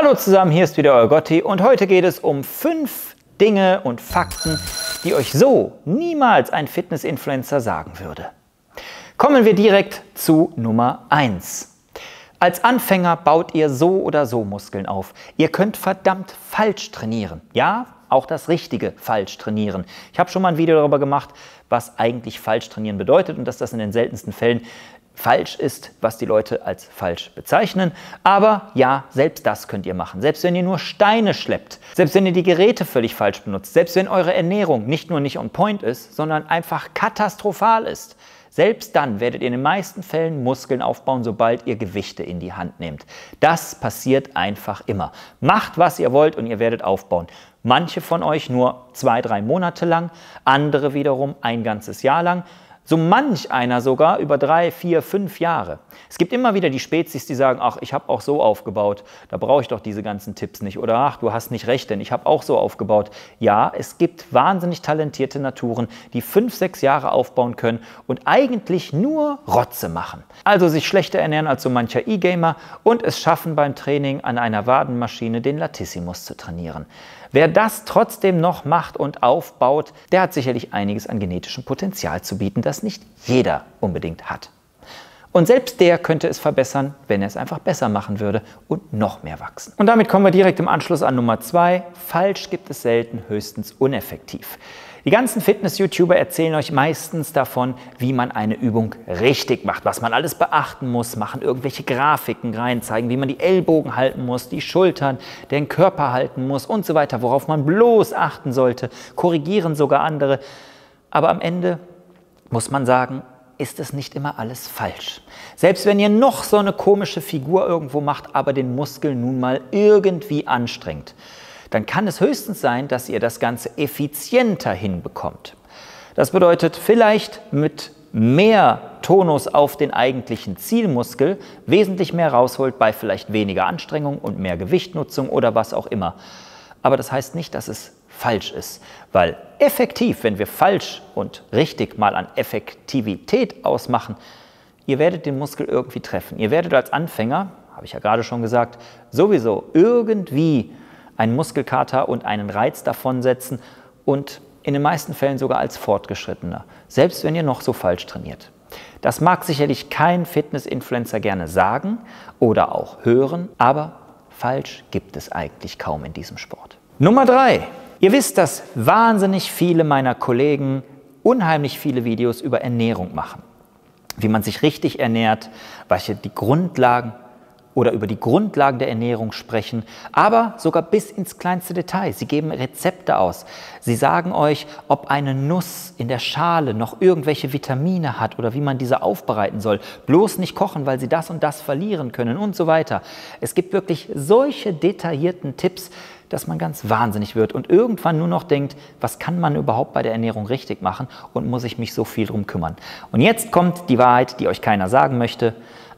Hallo zusammen, hier ist wieder euer Gotti und heute geht es um 5 Dinge und Fakten, die euch so niemals ein Fitness-Influencer sagen würde. Kommen wir direkt zu Nummer 1. Als Anfänger baut ihr so oder so Muskeln auf. Ihr könnt verdammt falsch trainieren. Ja, auch das Richtige falsch trainieren. Ich habe schon mal ein Video darüber gemacht, was eigentlich falsch trainieren bedeutet und dass das in den seltensten Fällen falsch ist, was die Leute als falsch bezeichnen. Aber ja, selbst das könnt ihr machen. Selbst wenn ihr nur Steine schleppt, selbst wenn ihr die Geräte völlig falsch benutzt, selbst wenn eure Ernährung nicht nur nicht on point ist, sondern einfach katastrophal ist. Selbst dann werdet ihr in den meisten Fällen Muskeln aufbauen, sobald ihr Gewichte in die Hand nehmt. Das passiert einfach immer. Macht, was ihr wollt und ihr werdet aufbauen. Manche von euch nur 2-3 Monate lang, andere wiederum ein ganzes Jahr lang. So manch einer sogar über 3, 4, 5 Jahre. Es gibt immer wieder die Spezies, die sagen, ach, ich habe auch so aufgebaut, da brauche ich doch diese ganzen Tipps nicht. Oder ach, du hast nicht recht, denn ich habe auch so aufgebaut. Ja, es gibt wahnsinnig talentierte Naturen, die 5, 6 Jahre aufbauen können und eigentlich nur Rotze machen. Also sich schlechter ernähren als so mancher E-Gamer und es schaffen beim Training an einer Wadenmaschine den Latissimus zu trainieren. Wer das trotzdem noch macht und aufbaut, der hat sicherlich einiges an genetischem Potenzial zu bieten, das nicht jeder unbedingt hat. Und selbst der könnte es verbessern, wenn er es einfach besser machen würde und noch mehr wachsen. Und damit kommen wir direkt im Anschluss an Nummer 2. Falsch gibt es selten, höchstens uneffektiv. Die ganzen Fitness-YouTuber erzählen euch meistens davon, wie man eine Übung richtig macht, was man alles beachten muss, machen irgendwelche Grafiken rein, zeigen, wie man die Ellbogen halten muss, die Schultern, den Körper halten muss und so weiter, worauf man bloß achten sollte, korrigieren sogar andere. Aber am Ende muss man sagen, ist es nicht immer alles falsch. Selbst wenn ihr noch so eine komische Figur irgendwo macht, aber den Muskel nun mal irgendwie anstrengt, dann kann es höchstens sein, dass ihr das Ganze effizienter hinbekommt. Das bedeutet, vielleicht mit mehr Tonus auf den eigentlichen Zielmuskel wesentlich mehr rausholt bei vielleicht weniger Anstrengung und mehr Gewichtnutzung oder was auch immer. Aber das heißt nicht, dass es falsch ist, weil effektiv, wenn wir falsch und richtig mal an Effektivität ausmachen, ihr werdet den Muskel irgendwie treffen. Ihr werdet als Anfänger, habe ich ja gerade schon gesagt, sowieso irgendwie einen Muskelkater und einen Reiz davonsetzen und in den meisten Fällen sogar als Fortgeschrittener, selbst wenn ihr noch so falsch trainiert. Das mag sicherlich kein Fitness-Influencer gerne sagen oder auch hören, aber falsch gibt es eigentlich kaum in diesem Sport. Nummer 3. Ihr wisst, dass wahnsinnig viele meiner Kollegen unheimlich viele Videos über Ernährung machen. Wie man sich richtig ernährt, welche die Grundlagen oder über die Grundlagen der Ernährung sprechen, aber sogar bis ins kleinste Detail. Sie geben Rezepte aus. Sie sagen euch, ob eine Nuss in der Schale noch irgendwelche Vitamine hat oder wie man diese aufbereiten soll. Bloß nicht kochen, weil sie das und das verlieren können und so weiter. Es gibt wirklich solche detaillierten Tipps, dass man ganz wahnsinnig wird und irgendwann nur noch denkt, was kann man überhaupt bei der Ernährung richtig machen und muss ich mich so viel drum kümmern. Und jetzt kommt die Wahrheit, die euch keiner sagen möchte.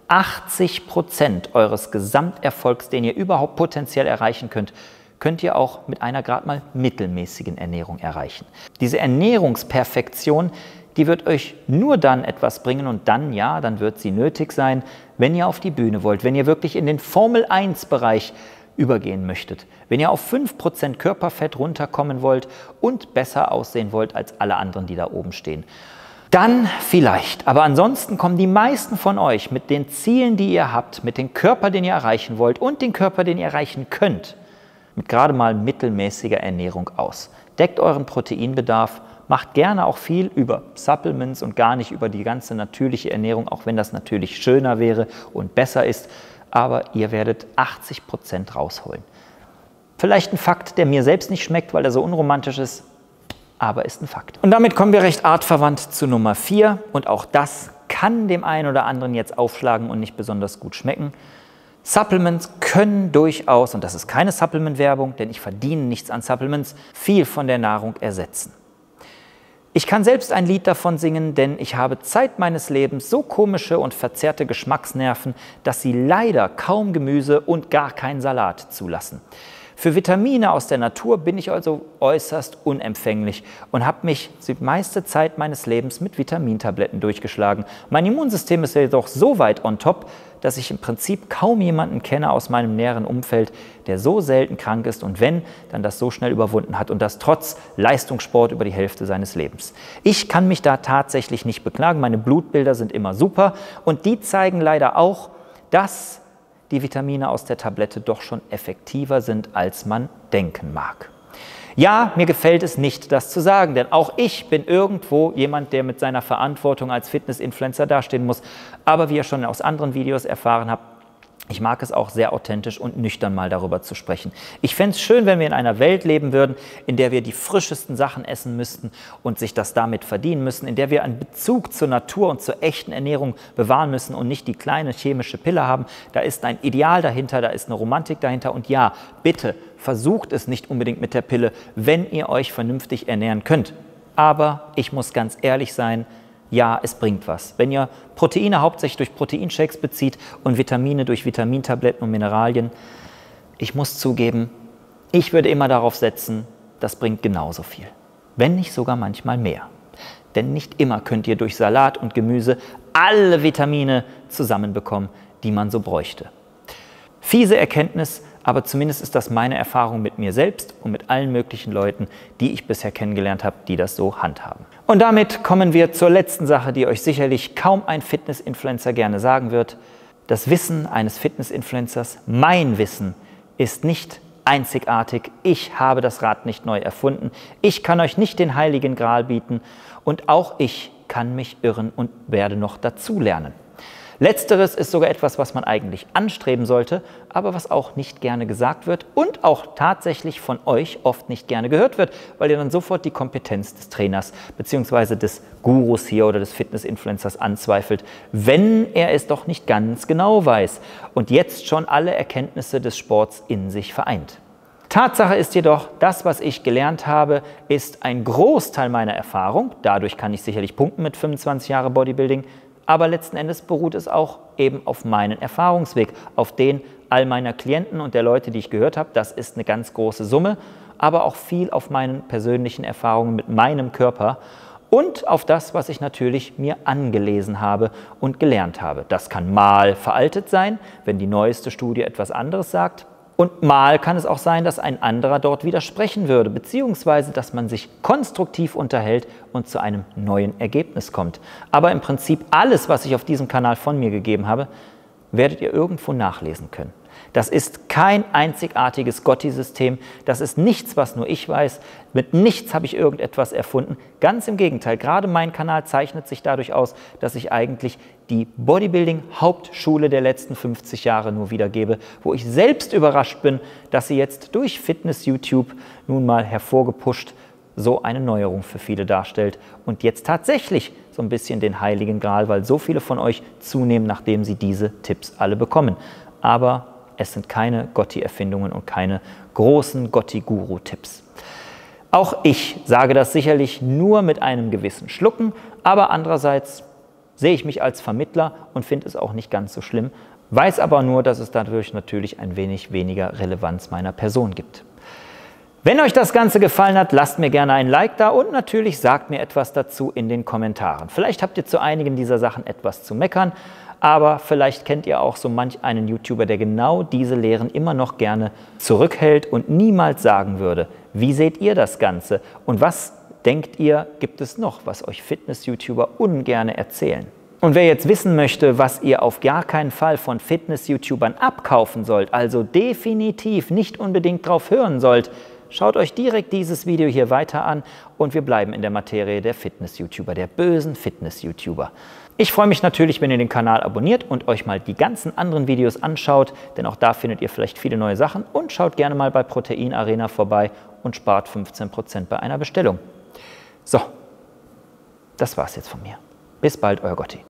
80% eures Gesamterfolgs, den ihr überhaupt potenziell erreichen könnt, könnt ihr auch mit einer gerade mal mittelmäßigen Ernährung erreichen. Diese Ernährungsperfektion, die wird euch nur dann etwas bringen und dann, ja, dann wird sie nötig sein, wenn ihr auf die Bühne wollt, wenn ihr wirklich in den Formel-1-Bereich übergehen möchtet, wenn ihr auf 5% Körperfett runterkommen wollt und besser aussehen wollt als alle anderen, die da oben stehen. Dann vielleicht, aber ansonsten kommen die meisten von euch mit den Zielen, die ihr habt, mit dem Körper, den ihr erreichen wollt und den Körper, den ihr erreichen könnt, mit gerade mal mittelmäßiger Ernährung aus. Deckt euren Proteinbedarf, macht gerne auch viel über Supplements und gar nicht über die ganze natürliche Ernährung, auch wenn das natürlich schöner wäre und besser ist, aber ihr werdet 80% rausholen. Vielleicht ein Fakt, der mir selbst nicht schmeckt, weil er so unromantisch ist, aber ist ein Fakt. Und damit kommen wir recht artverwandt zu Nummer 4 und auch das kann dem einen oder anderen jetzt aufschlagen und nicht besonders gut schmecken. Supplements können durchaus, und das ist keine Supplement-Werbung, denn ich verdiene nichts an Supplements, viel von der Nahrung ersetzen. Ich kann selbst ein Lied davon singen, denn ich habe Zeit meines Lebens so komische und verzerrte Geschmacksnerven, dass sie leider kaum Gemüse und gar keinen Salat zulassen. Für Vitamine aus der Natur bin ich also äußerst unempfänglich und habe mich die meiste Zeit meines Lebens mit Vitamintabletten durchgeschlagen. Mein Immunsystem ist jedoch so weit on top, dass ich im Prinzip kaum jemanden kenne aus meinem näheren Umfeld, der so selten krank ist und wenn, dann das so schnell überwunden hat und das trotz Leistungssport über die Hälfte seines Lebens. Ich kann mich da tatsächlich nicht beklagen, meine Blutbilder sind immer super und die zeigen leider auch, dass die Vitamine aus der Tablette doch schon effektiver sind, als man denken mag. Ja, mir gefällt es nicht, das zu sagen, denn auch ich bin irgendwo jemand, der mit seiner Verantwortung als Fitness-Influencer dastehen muss. Aber wie ihr schon aus anderen Videos erfahren habt, ich mag es auch sehr authentisch und nüchtern mal darüber zu sprechen. Ich fände es schön, wenn wir in einer Welt leben würden, in der wir die frischesten Sachen essen müssten und sich das damit verdienen müssen, in der wir einen Bezug zur Natur und zur echten Ernährung bewahren müssen und nicht die kleine chemische Pille haben. Da ist ein Ideal dahinter, da ist eine Romantik dahinter und ja, bitte versucht es nicht unbedingt mit der Pille, wenn ihr euch vernünftig ernähren könnt. Aber ich muss ganz ehrlich sein, ja, es bringt was. Wenn ihr Proteine hauptsächlich durch Proteinshakes bezieht und Vitamine durch Vitamintabletten und Mineralien, ich muss zugeben, ich würde immer darauf setzen, das bringt genauso viel. Wenn nicht sogar manchmal mehr. Denn nicht immer könnt ihr durch Salat und Gemüse alle Vitamine zusammenbekommen, die man so bräuchte. Fiese Erkenntnis, aber zumindest ist das meine Erfahrung mit mir selbst und mit allen möglichen Leuten, die ich bisher kennengelernt habe, die das so handhaben. Und damit kommen wir zur letzten Sache, die euch sicherlich kaum ein Fitness-Influencer gerne sagen wird. Das Wissen eines Fitness-Influencers, mein Wissen, ist nicht einzigartig. Ich habe das Rad nicht neu erfunden. Ich kann euch nicht den Heiligen Gral bieten und auch ich kann mich irren und werde noch dazulernen. Letzteres ist sogar etwas, was man eigentlich anstreben sollte, aber was auch nicht gerne gesagt wird und auch tatsächlich von euch oft nicht gerne gehört wird, weil ihr dann sofort die Kompetenz des Trainers bzw. des Gurus hier oder des Fitness-Influencers anzweifelt, wenn er es doch nicht ganz genau weiß und jetzt schon alle Erkenntnisse des Sports in sich vereint. Tatsache ist jedoch, das, was ich gelernt habe, ist ein Großteil meiner Erfahrung. Dadurch kann ich sicherlich punkten mit 25 Jahren Bodybuilding. Aber letzten Endes beruht es auch eben auf meinen Erfahrungsweg, auf den all meiner Klienten und der Leute, die ich gehört habe. Das ist eine ganz große Summe, aber auch viel auf meinen persönlichen Erfahrungen mit meinem Körper und auf das, was ich natürlich mir angelesen habe und gelernt habe. Das kann mal veraltet sein, wenn die neueste Studie etwas anderes sagt. Und mal kann es auch sein, dass ein anderer dort widersprechen würde, beziehungsweise dass man sich konstruktiv unterhält und zu einem neuen Ergebnis kommt. Aber im Prinzip alles, was ich auf diesem Kanal von mir gegeben habe, werdet ihr irgendwo nachlesen können. Das ist kein einzigartiges Gotti-System, das ist nichts, was nur ich weiß, mit nichts habe ich irgendetwas erfunden. Ganz im Gegenteil, gerade mein Kanal zeichnet sich dadurch aus, dass ich eigentlich die Bodybuilding-Hauptschule der letzten 50 Jahre nur wiedergebe, wo ich selbst überrascht bin, dass sie jetzt durch Fitness-YouTube nun mal hervorgepusht so eine Neuerung für viele darstellt und jetzt tatsächlich so ein bisschen den Heiligen Gral, weil so viele von euch zunehmen, nachdem sie diese Tipps alle bekommen. Aber es sind keine Gotti-Erfindungen und keine großen Gotti-Guru-Tipps. Auch ich sage das sicherlich nur mit einem gewissen Schlucken, aber andererseits sehe ich mich als Vermittler und finde es auch nicht ganz so schlimm, weiß aber nur, dass es dadurch natürlich ein wenig weniger Relevanz meiner Person gibt. Wenn euch das Ganze gefallen hat, lasst mir gerne ein Like da und natürlich sagt mir etwas dazu in den Kommentaren. Vielleicht habt ihr zu einigen dieser Sachen etwas zu meckern, aber vielleicht kennt ihr auch so manch einen YouTuber, der genau diese Lehren immer noch gerne zurückhält und niemals sagen würde. Wie seht ihr das Ganze? Und was denkt ihr, gibt es noch, was euch Fitness-YouTuber ungerne erzählen? Und wer jetzt wissen möchte, was ihr auf gar keinen Fall von Fitness-YouTubern abkaufen sollt, also definitiv nicht unbedingt drauf hören sollt, schaut euch direkt dieses Video hier weiter an und wir bleiben in der Materie der Fitness-YouTuber, der bösen Fitness-YouTuber. Ich freue mich natürlich, wenn ihr den Kanal abonniert und euch mal die ganzen anderen Videos anschaut, denn auch da findet ihr vielleicht viele neue Sachen und schaut gerne mal bei Protein Arena vorbei und spart 15% bei einer Bestellung. So, das war's jetzt von mir. Bis bald, euer Gotti.